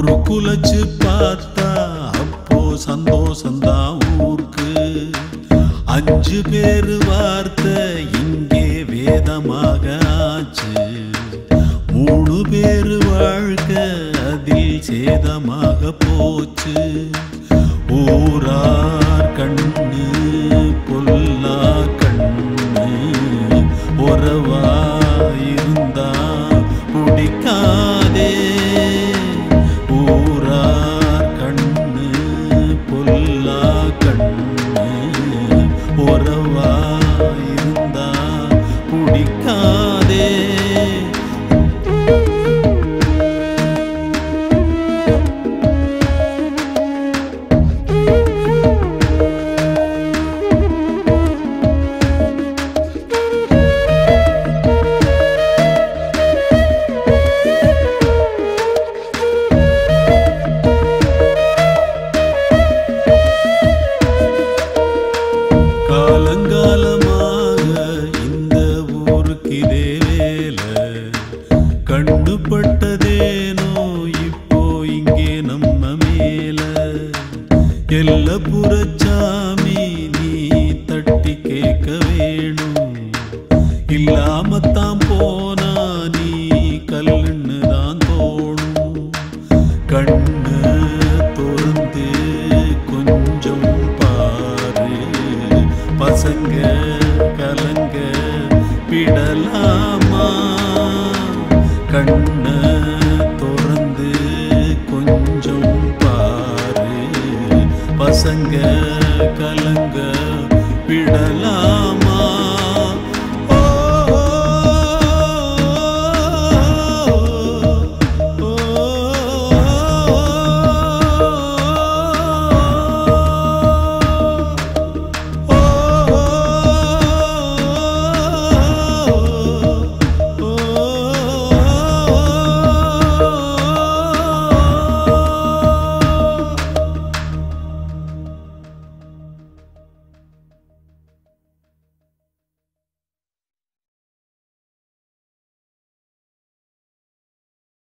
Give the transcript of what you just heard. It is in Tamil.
குலைச்சு பார்த்தா அப்போ சந்தோஷந்தான் ஊருக்கு. 5 பேரு வார்த்தை இங்கே வேதமாக ஆச்சு. 3 பேரு வாழ்க்கை அதில் சேதமாக போச்சு. ஊரார் கண்ணு பொல்லா கண்ணு உறவா இருந்தா பிடிக்காதே. ஊரார் கண்ணு பொல்லா கண்ணு உறவா இருந்தா பிடிக்காதே. காலங்காலமாக இந்த ஊருக்கு இதே வேலை. கண்டுபட்டதேனோ இப்போ இங்கே நம்ம மேல. எல்லப்புறச்சாமி நீ தட்டி கேட்க வேணும். இல்லாமத்தான் போனா நீ கல்லுன்னு தான் தோணும். கண்ணு திறந்து கொஞ்சம் பாரு. பசங்க கலங்க விடலாமா? கண்ண திறந்து கொஞ்சம் பாரு. பசங்க கலங்க விடலாமா?